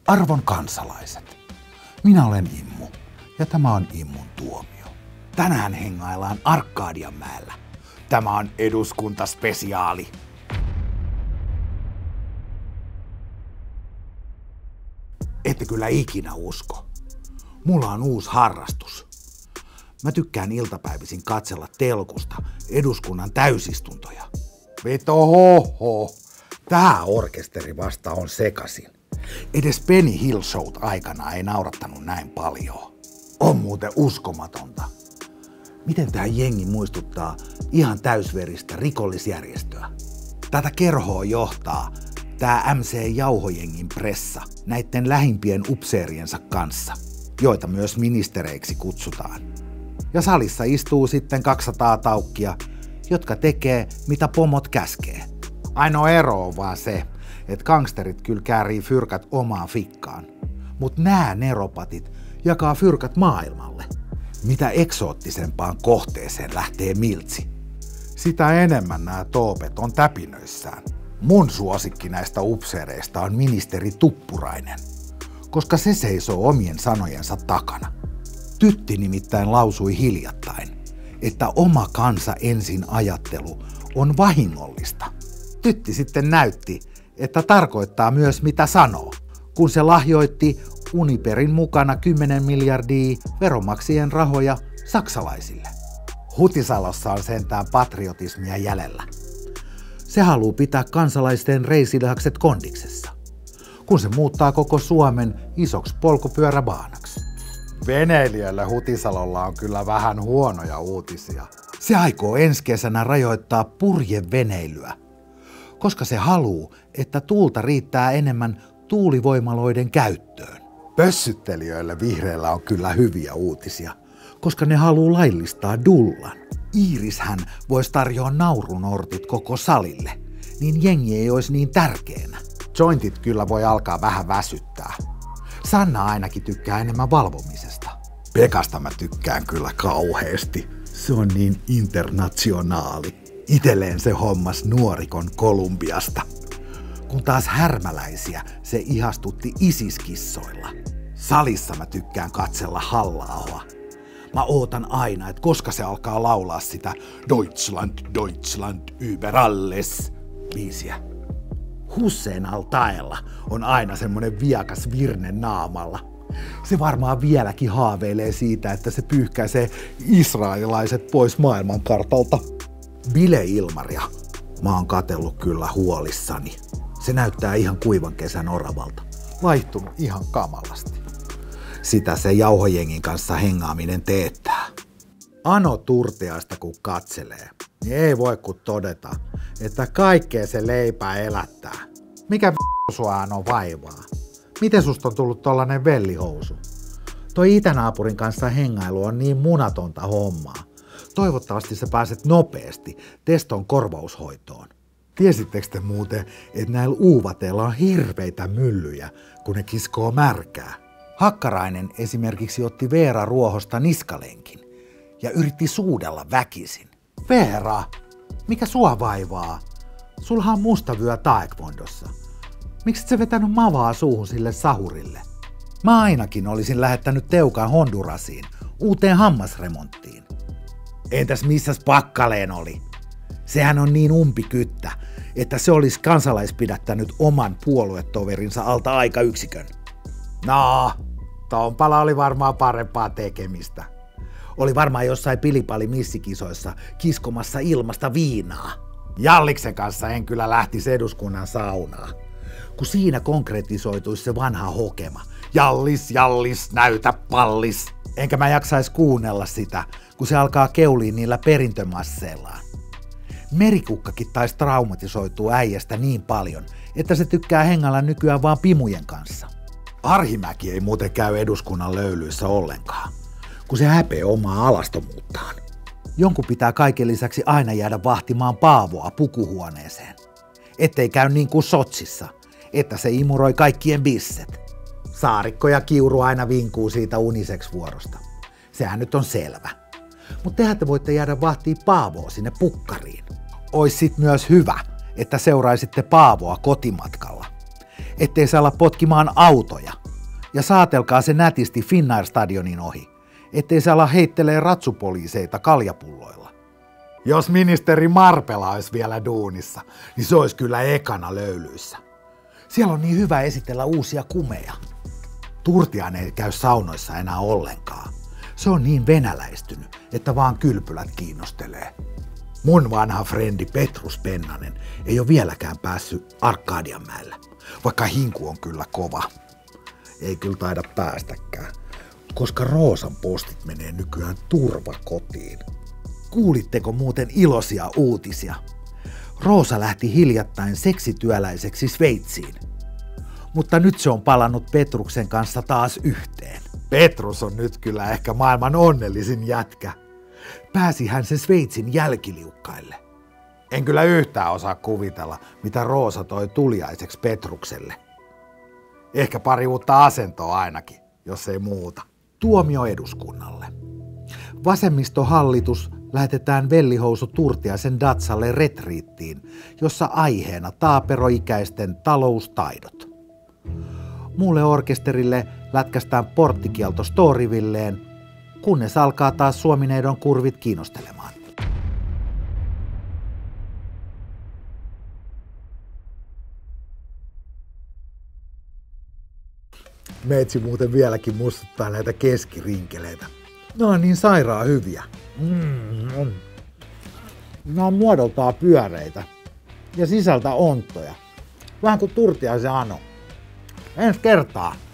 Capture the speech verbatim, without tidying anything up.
Arvon kansalaiset, minä olen Immu ja tämä on Immun tuomio. Tänään hengaillaan Arkadianmäellä. Tämä on eduskuntaspesiaali. Ette kyllä ikinä usko. Mulla on uusi harrastus. Mä tykkään iltapäivisin katsella telkusta eduskunnan täysistuntoja. Veto hoho, tää orkesteri vasta on sekasin. Edes Benny Hill Showt aikana ei naurattanut näin paljon. On muuten uskomatonta. Miten tää jengi muistuttaa ihan täysveristä rikollisjärjestöä? Tätä kerhoa johtaa tää M C-jauhojengin pressa näitten lähimpien upseeriensa kanssa, joita myös ministereiksi kutsutaan. Ja salissa istuu sitten kaksisataa taukkia, jotka tekee mitä pomot käskee. Ainoa ero on vaan se, että gangsterit kyllä käärii fyrkat omaan fikkaan, mut nää neropatit jakaa fyrkat maailmalle. Mitä eksoottisempaan kohteeseen lähtee miltsi, sitä enemmän nämä toopet on täpinöissään. Mun suosikki näistä upseereista on ministeri Tuppurainen, koska se seisoo omien sanojensa takana. Tytti nimittäin lausui hiljattain, että oma kansa ensin ajattelu on vahingollista. Tytti sitten näytti, että tarkoittaa myös mitä sanoo, kun se lahjoitti Uniperin mukana kymmenen miljardia veronmaksajien rahoja saksalaisille. Hutisalossa on sentään patriotismia jäljellä. Se haluaa pitää kansalaisten reisilihakset kondiksessa, kun se muuttaa koko Suomen isoksi polkupyöräbaanaksi. Veneilijöille Hutisalolla on kyllä vähän huonoja uutisia. Se aikoo ensi kesänä rajoittaa purjeveneilyä, koska se haluaa, että tuulta riittää enemmän tuulivoimaloiden käyttöön. Pössyttelijöille vihreillä on kyllä hyviä uutisia, koska ne haluaa laillistaa dullan. Iirishän voisi tarjoa naurunortit koko salille, niin jengi ei olisi niin tärkeänä. Jointit kyllä voi alkaa vähän väsyttää. Sanna ainakin tykkää enemmän valvomisesta. Pekasta mä tykkään kyllä kauheasti. Se on niin internationaali. Itelleen se hommas nuorikon Kolumbiasta. Kun taas härmäläisiä se ihastutti isiskissoilla. Salissa mä tykkään katsella Halla-ahoa. Mä ootan aina, että koska se alkaa laulaa sitä Deutschland, Deutschland über alles biisiä. Hussein al-Taella on aina semmonen viakas virne naamalla. Se varmaan vieläkin haaveilee siitä, että se pyyhkäisee israelilaiset pois maailmankartalta. Bile Ilmaria mä oon katsellut kyllä huolissani. Se näyttää ihan kuivan kesän oravalta. Vaihtunut ihan kamalasti. Sitä se jauhojengin kanssa hengaaminen teettää. Ano Turtiaista kun katselee, niin ei voi kun todeta, että kaikkea se leipää elättää. Mikä v*** sua Ano vaivaa? Miten susta on tullut tollanen vellihousu? Toi itänaapurin kanssa hengailu on niin munatonta hommaa. Toivottavasti sä pääset nopeasti teston korvaushoitoon. Tiesittekö te muuten, että näillä uuvateilla on hirveitä myllyjä, kun ne kiskoo märkää? Hakkarainen esimerkiksi otti Veera Ruohosta niskalenkin ja yritti suudella väkisin. Veera, mikä sua vaivaa? Sulha on mustavyö taekwondossa. Miksi et sä vetänyt mavaa suuhun sille sahurille? Mä ainakin olisin lähettänyt Teukan Hondurasiin uuteen hammasremonttiin. Entäs missäs Pakkaleen oli? Sehän on niin umpikyttä, että se olisi kansalaispidättänyt oman puoluetoverinsa alta aikayksikön. No, Tompala oli varmaan parempaa tekemistä. Oli varmaan jossain pilipali missikisoissa kiskomassa ilmasta viinaa. Jalliksen kanssa en kyllä lähtisi eduskunnan saunaan, kun siinä konkretisoituisi se vanha hokema. Jallis, jallis, näytä pallis. Enkä mä jaksais kuunnella sitä, kun se alkaa keuliin niillä perintömasseillaan. Merikukkakin taisi traumatisoitua äijästä niin paljon, että se tykkää hengällä nykyään vaan pimujen kanssa. Arhimäki ei muuten käy eduskunnan löylyissä ollenkaan, kun se häpeä omaa alastomuuttaan. Jonkun pitää kaiken lisäksi aina jäädä vahtimaan Paavoa pukuhuoneeseen, ettei käy niin kuin Sotsissa, että se imuroi kaikkien bisset. Saarikko ja Kiuru aina vinkuu siitä unisex-vuorosta. Sehän nyt on selvä. Mutta tehän te voitte jäädä vahtiin Paavoa sinne pukkariin. Ois sit myös hyvä, että seuraisitte Paavoa kotimatkalla. Ettei saa olla potkimaan autoja Ja saatelkaa se nätisti Finnair-stadionin ohi, ettei se ala heittelee ratsupoliiseita kaljapulloilla. Jos ministeri Marpela olisi vielä duunissa, niin se olisi kyllä ekana löylyissä. Siellä on niin hyvä esitellä uusia kumeja. Turtiainen ei käy saunoissa enää ollenkaan. Se on niin venäläistynyt, että vaan kylpylät kiinnostelee. Mun vanha frendi Petrus Pennanen ei ole vieläkään päässyt Arkadianmäellä, vaikka hinku on kyllä kova. Ei kyllä taida päästäkään, koska Roosan postit menee nykyään turvakotiin. Kuulitteko muuten iloisia uutisia? Roosa lähti hiljattain seksityöläiseksi Sveitsiin. Mutta nyt se on palannut Petruksen kanssa taas yhteen. Petrus on nyt kyllä ehkä maailman onnellisin jätkä. Pääsihän se Sveitsin jälkiliukkaille. En kyllä yhtään osaa kuvitella, mitä Roosa toi tuliaiseksi Petrukselle. Ehkä pari uutta asentoa ainakin, jos ei muuta. Tuomio eduskunnalle. Vasemmistohallitus lähetetään vellihousu Turtiaisen Datsalle retriittiin, jossa aiheena taaperoikäisten taloustaidot. Muulle orkesterille lätkästään porttikielto Storyvilleen, kunnes alkaa taas Suomineidon kurvit kiinnostelemaan. Meitsi muuten vieläkin muistuttaa näitä keskirinkeleitä. Ne on niin sairaan hyviä. Mm. Ne on muodoltaan pyöreitä ja sisältä onttoja. Vähän kuin Turtiaisen Ano. Ensi kertaa.